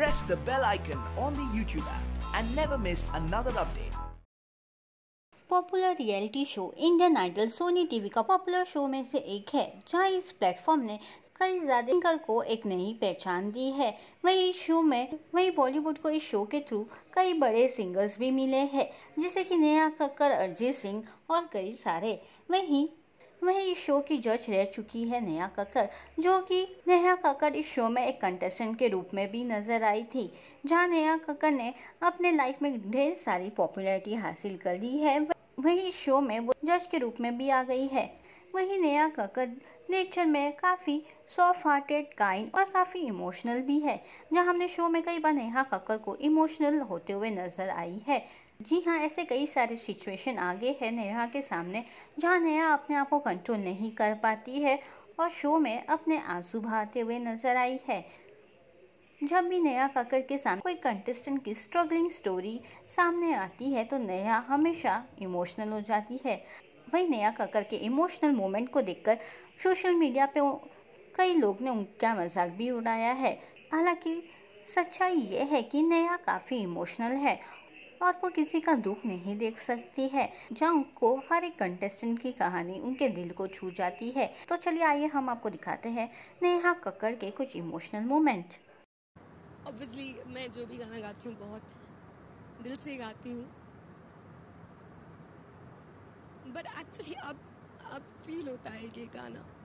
press the bell icon on the YouTube app and never miss another update. Popular reality show Indian Idol Sony TV का popular show में से एक है, जहां इस platform ने कई ज्यादा सिंगर को एक नई पहचान दी है। वही बॉलीवुड को इस शो के थ्रू कई बड़े सिंगर्स भी मिले हैं, जैसे कि नेहा कक्कड़, अरिजीत सिंह और कई सारे। वहीं इस शो की जज रह चुकी है नेहा कक्कड़, जो कि नेहा कक्कड़ इस शो में एक कंटेस्टेंट के रूप में भी नजर आई थी, जहां नेहा कक्कड़ ने अपने लाइफ में ढेर सारी पॉपुलैरिटी हासिल कर ली है। वहीं इस शो में वो जज के रूप में भी आ गई है। वहीं नेहा कक्कड़ नेचर में काफ़ी सॉफ्ट हार्टेड, काइंड और काफ़ी इमोशनल भी है, जहां हमने शो में कई बार नेहा कक्कड़ को इमोशनल होते हुए नजर आई है। जी हाँ, ऐसे कई सारे सिचुएशन आगे है नेहा के सामने, जहां नेहा अपने आप को कंट्रोल नहीं कर पाती है और शो में अपने आंसू बहाते हुए नजर आई है। जब भी नेहा कक्कड़ के सामने कोई कंटेस्टेंट की स्ट्रगलिंग स्टोरी सामने आती है तो नेहा हमेशा इमोशनल हो जाती है। वही नेहा कक्कड़ के इमोशनल मोमेंट को देखकर सोशल मीडिया पे कई लोग ने उनका मजाक भी उड़ाया है। हालांकि सच्चाई ये है कि नेहा काफ़ी इमोशनल है और वो किसी का दुख नहीं देख सकती है, जहाँ उनको हर एक कंटेस्टेंट की कहानी उनके दिल को छू जाती है। तो चलिए आइए हम आपको दिखाते हैं नेहा कक्कड़ के कुछ इमोशनल मोमेंट। ऑब्वियसली मैं जो भी गाना गाती हूँ बहुत दिल से गाती हूँ, बट एक्चुअली अब फील होता है कि गाना